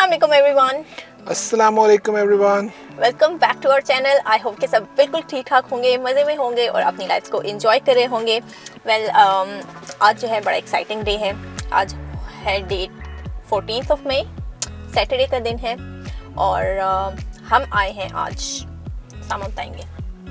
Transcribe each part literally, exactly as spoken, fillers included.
अस्सलाम वालेकुम एवरीवन। अस्सलाम वालेकुम everyone. Welcome back to our channel. I hope कि सब बिल्कुल ठीक ठाक होंगे, मज़े में होंगे और अपनी लाइफ को एंजॉय कर रहे होंगे। वेल well, um, आज जो है बड़ा एक्साइटिंग डे है। आज है date fourteenth of May, Saturday का दिन है और uh, हम आए हैं आज सामान बताएंगे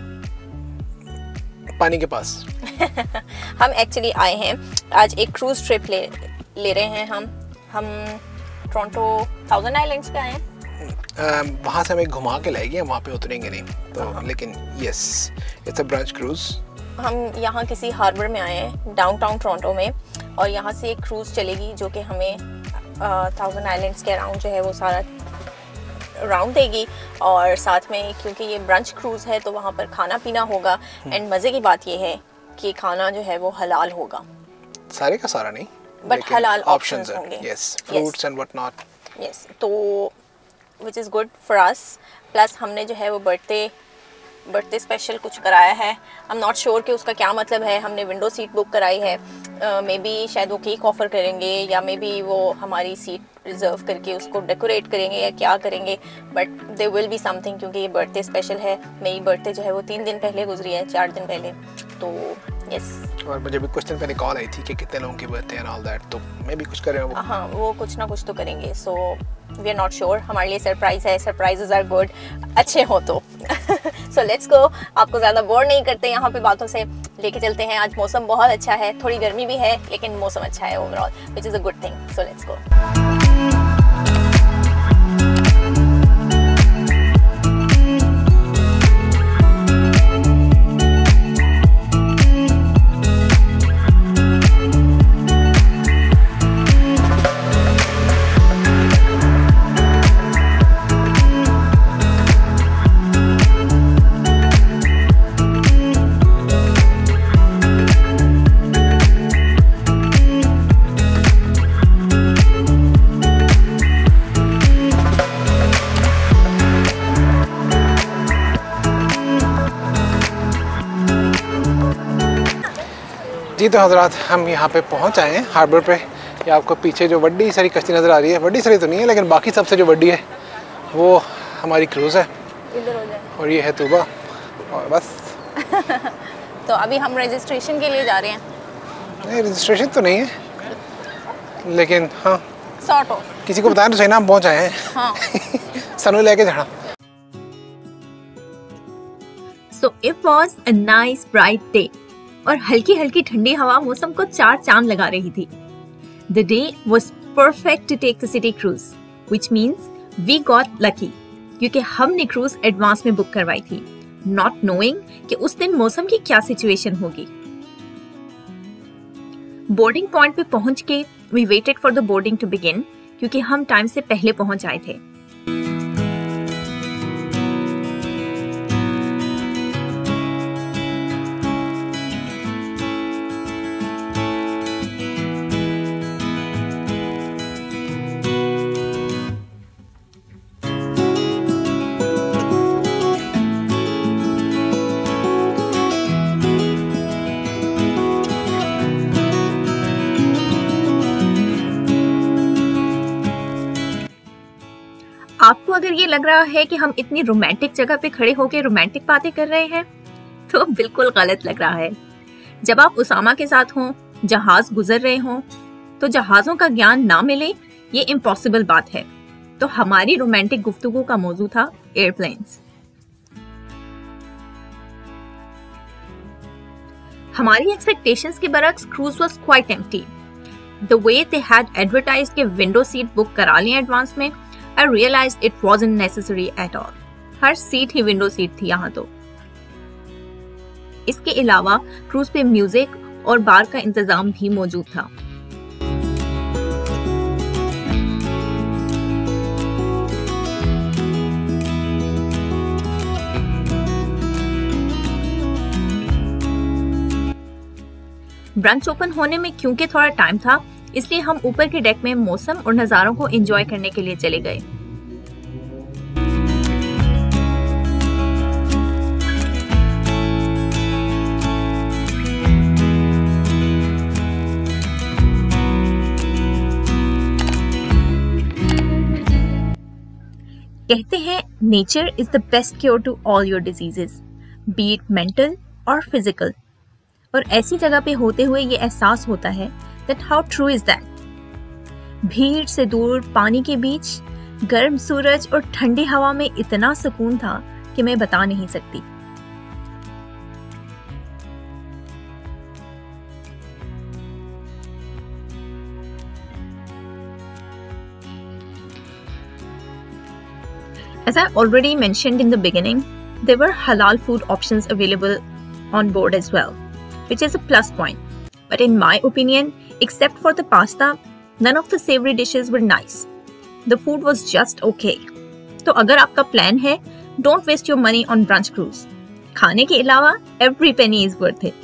पानी के पास। हम एक्चुअली आए हैं आज एक क्रूज़ ट्रिप ले ले रहे हैं। हम हम टोरंटो थाउजेंड आइलैंड्स पे आए हैं। uh, वहाँ से हमें घुमा के लाएगी, वहाँ पे उतरेंगे नहीं तो uh-huh. लेकिन yes it's a brunch cruise. हम यहाँ किसी हार्बर में आए हैं डाउनटाउन टोरंटो में और यहाँ से एक क्रूज़ चलेगी जो कि हमें थाउजेंड आइलैंड्स के अराउंड जो है वो सारा राउंड देगी और साथ में क्योंकि ये ब्रंच क्रूज़ है तो वहाँ पर खाना पीना होगा एंड मज़े की बात ये है कि खाना जो है वो हलाल होगा। सारे का सारा नहीं बट हलाल ऑप्शंस होंगे। Yes, fruits and what not. Yes, तो which is good for us. Plus हमने जो है वो बर्थडे बर्थडे स्पेशल कुछ कराया है। आई एम नॉट श्योर कि उसका क्या मतलब है। हमने विंडो सीट बुक कराई है। मे uh, बी शायद वो केक ऑफ़र करेंगे या मे बी वो हमारी सीट रिज़र्व करके उसको डेकोरेट करेंगे या क्या करेंगे, but they will be something क्योंकि ये बर्थडे स्पेशल है। मेरी बर्थडे जो है वो तीन दिन पहले गुजरी है, चार दिन पहले। तो यस, और मुझे भी कुछ दिन पहले कॉल आई थी कि कितने लोगों की बर्थडे एंड ऑल दैट, तो मैं भी कुछ कर रहा हूँ। हाँ, वो कुछ ना कुछ तो करेंगे। So we are not sure. हमारे लिए सरप्राइज़ है। सरप्राइजेज आर गुड, अच्छे हो तो। So let's go. आपको ज़्यादा बोर नहीं करते यहाँ पे बातों से, लेके चलते हैं। आज मौसम बहुत अच्छा है, थोड़ी गर्मी भी है लेकिन मौसम अच्छा है overall, which is a good thing. So let's go. जी तो हजरात, हम यहाँ पे पहुँच आए हैं हार्बर पे। ये आपको पीछे जो बड़ी सारी कश्ती नज़र आ रही है, बड़ी सारी तो नहीं है लेकिन बाकी सबसे जो बड़ी है वो हमारी क्रूज़ है। इधर हो जाए। और ये है तूबा और बस। तो अभी हम रजिस्ट्रेशन के लिए जा रहे हैं। नहीं, रजिस्ट्रेशन तो नहीं है लेकिन हाँ सॉर्ट ऑफ किसी को बताया तो सही ना हम पहुँच आए हैं। हाँ। सनू लेके जाना। So it was a nice bright day और हल्की हल्की ठंडी हवा मौसम को चार चांद लगा रही थी। The day was perfect to take the city cruise, which means we got lucky क्योंकि हमने क्रूज एडवांस में बुक करवाई थी, not knowing कि उस दिन मौसम की क्या सिचुएशन होगी। बोर्डिंग पॉइंट पे पहुंच के we waited for the boarding to begin क्योंकि हम टाइम से पहले पहुंच आए थे। आपको अगर ये लग रहा है कि हम इतनी रोमांटिक जगह पे खड़े होकर रोमांटिक बातें कर रहे हैं तो बिल्कुल गलत लग रहा है। जब आप उसामा के साथ हों, जहाज गुजर रहे हों, तो जहाजों का ज्ञान ना मिले ये इम्पॉसिबल बात है। तो हमारी रोमांटिक गुफ्तगू का मौजू था एयरप्लेन्स। हमारी एक्सपेक्टेशंस के बरक्स cruise was quite empty. The way they had advertised कि विंडो सीट बुक करा लें एडवांस में, I realized it wasn't necessary at all. हर सीट ही विंडो सीट थी यहाँ तो। इसके अलावा क्रूज पे म्यूजिक और बार का इंतजाम भी मौजूद था। ब्रंच ओपन होने में क्योंकि थोड़ा टाइम था इसलिए हम ऊपर के डेक में मौसम और नज़ारों को एंजॉय करने के लिए चले गए। कहते हैं nature is the best cure to all your diseases, be it mental और फिजिकल। और ऐसी जगह पे होते हुए ये एहसास होता है that how true is that. भीड़ से दूर पानी के बीच गर्म सूरज और ठंडी हवा में इतना सुकून था कि मैं बता नहीं सकती। As I already mentioned in the beginning, there were halal food options available on board as well, which is a plus point. But in my opinion, except for the pasta, none of the savory dishes were nice. The food was just okay. तो अगर आपका plan है, don't waste your money on brunch cruise. खाने के अलावा every penny is worth it.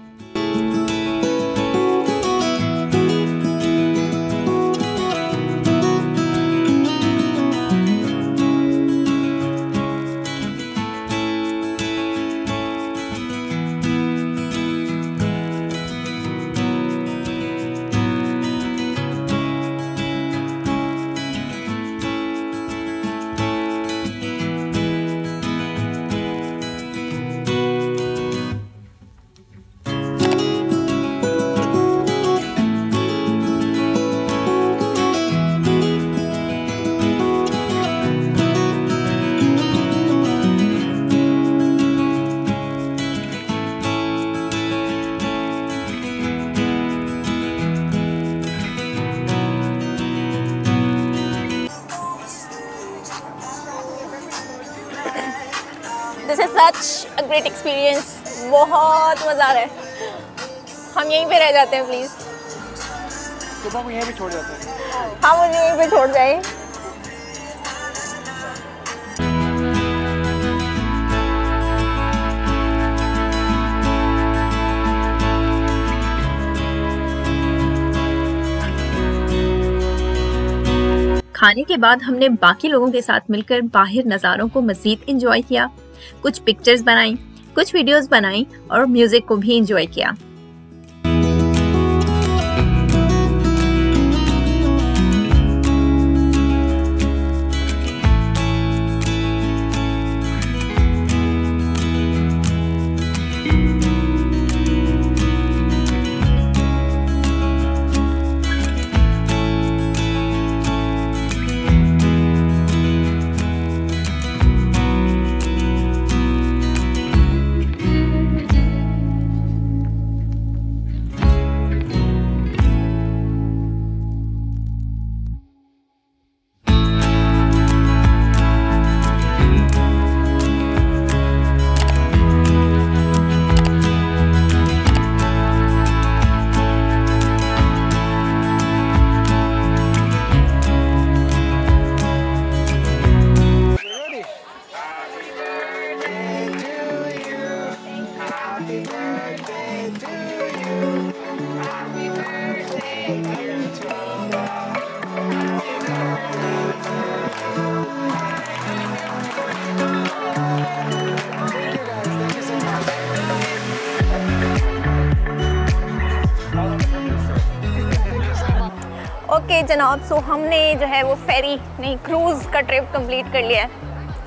This is such a great experience, बहुत मज़ा आ रहा है। हम यहीं पे रह जाते हैं प्लीज़। सुबह को यहीं पे छोड़ जाते हैं। हाँ, मुझे यहीं पे छोड़ जाए। खाने के बाद हमने बाकी लोगों के साथ मिलकर बाहर नज़ारों को मज़ीद इंजॉय किया, कुछ पिक्चर्स बनाई, कुछ वीडियोस बनाई और म्यूजिक को भी इंजॉय किया। ओके okay, जनाब, सो हमने जो है वो फेरी नहीं क्रूज़ का ट्रिप कंप्लीट कर लिया है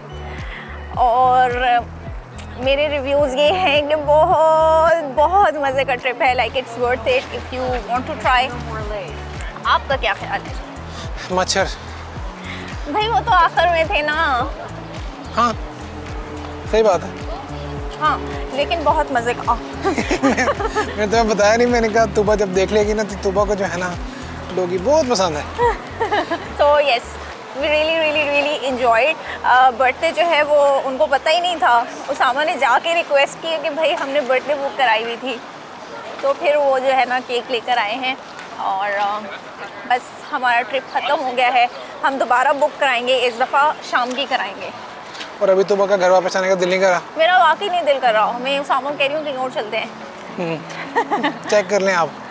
और मेरे रिव्यूज़ ये हैं कि बहुत बहुत मज़े का ट्रिप है। Like it's worth it if you want to try. आपका क्या ख्याल है? मच्छर भाई वो तो आखिर में थे ना। हाँ सही बात है। हाँ लेकिन बहुत मज़े का। मैं तुम्हें बताया नहीं, मैंने कहा तुबा जब देख लेगी ना तो तुबा को जो है ना डॉगी बहुत पसंद है। So yes, we really really really enjoyed. Birthday जो है वो उनको पता ही नहीं था। उसामा ने जाके रिक्वेस्ट की कि भाई हमने बर्थडे बुक कराई हुई थी, तो फिर वो जो है ना केक लेकर आए हैं और uh, बस हमारा ट्रिप ख़त्म हो गया है। हम दोबारा बुक कराएंगे, इस दफ़ा शाम की कराएंगे। और अभी तुबा का घर वापस आने का दिल नहीं करा? मेरा वाकई नहीं दिल कर रहा। मैं उसामा कह रही हूँ कहीं और चलते हैं। चेक कर लें आप।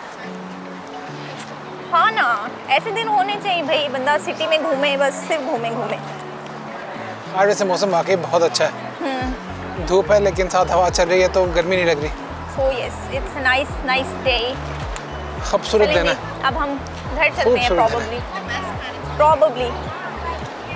हाँ ना, ऐसे दिन होने चाहिए भाई, बंदा सिटी में घूमे, बस सिर्फ घूमे घूमे। आज वैसे मौसम वाकई बहुत अच्छा है। धूप है लेकिन साथ हवा चल रही है तो गर्मी नहीं लग रही। So yes, it's nice nice day. खूबसूरत दिन है। अब हम घर चलते हैं प्रॉबली प्रॉबली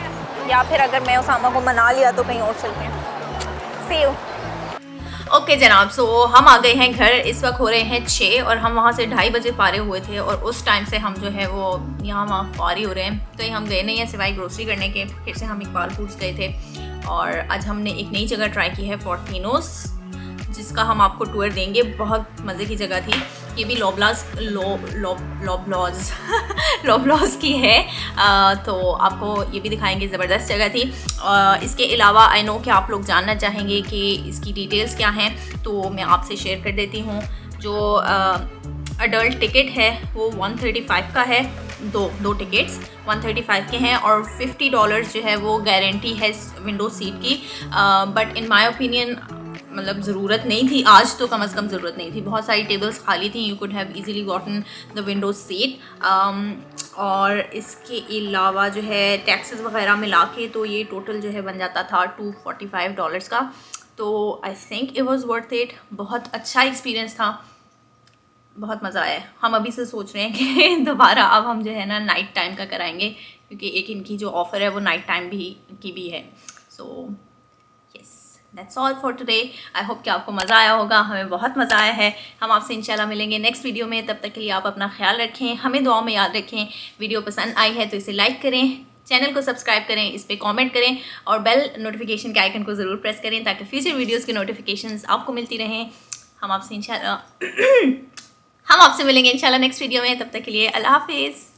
या फिर अगर मैं उसामा को मना लिया तो कहीं और चलते हैं। सी यू। ओके okay, जनाब, सो so, हम आ गए हैं घर। इस वक्त हो रहे हैं छः और हम वहाँ से ढाई बजे फारे हुए थे और उस टाइम से हम जो है वो यहाँ वहाँ फारी हो रहे हैं। कहीं हम गए नहीं हैं सिवाय ग्रोसरी करने के। फिर से हम इकबाल फूड्स गए थे और आज हमने एक नई जगह ट्राई की है, फोर्टिनोस, जिसका हम आपको टूर देंगे। बहुत मज़े की जगह थी। ये भी लोबलास लो लोब लोबलॉज लोबलॉज की है, आ, तो आपको ये भी दिखाएंगे। ज़बरदस्त जगह थी। आ, इसके अलावा आई नो कि आप लोग जानना चाहेंगे कि इसकी डिटेल्स क्या हैं, तो मैं आपसे शेयर कर देती हूँ। जो अडल्ट टिकट है वो वन थर्टी फाइव का है। दो दो टिकट्स वन थर्टी फाइव के हैं और फिफ्टी डॉलर्स जो है वो गारंटी है विंडो सीट की। बट इन माय ओपिनियन मतलब ज़रूरत नहीं थी, आज तो कम अज़ कम ज़रूरत नहीं थी। बहुत सारी टेबल्स खाली थी। You could have easily gotten the window seat. और इसके अलावा जो है टैक्सेस वगैरह मिला के तो ये टोटल जो है बन जाता था टू फोर्टी फाइव डॉलर्स का। तो I think it was worth it. बहुत अच्छा एक्सपीरियंस था, बहुत मज़ा आया। हम अभी से सोच रहे हैं कि दोबारा अब हम जो है ना नाइट टाइम का कराएंगे, क्योंकि एक इनकी जो ऑफ़र है वो नाइट टाइम भी की भी है। So that's all for today. I hope कि आपको मज़ा आया होगा। हमें बहुत मज़ा आया है। हम आपसे इंशाल्लाह मिलेंगे नेक्स्ट वीडियो में। तब तक के लिए आप अपना ख्याल रखें, हमें दुआ में याद रखें। वीडियो पसंद आई है तो इसे लाइक करें, चैनल को सब्सक्राइब करें, इस पर कमेंट करें और बेल नोटिफिकेशन के आइकन को ज़रूर प्रेस करें ताकि फ्यूचर वीडियोज़ की नोटिफिकेशंस आपको मिलती रहें। हम आपसे इंशाल्लाह हम आपसे मिलेंगे इंशाल्लाह नेक्स्ट वीडियो में। तब तक के लिए अल्लाह हाफिज़।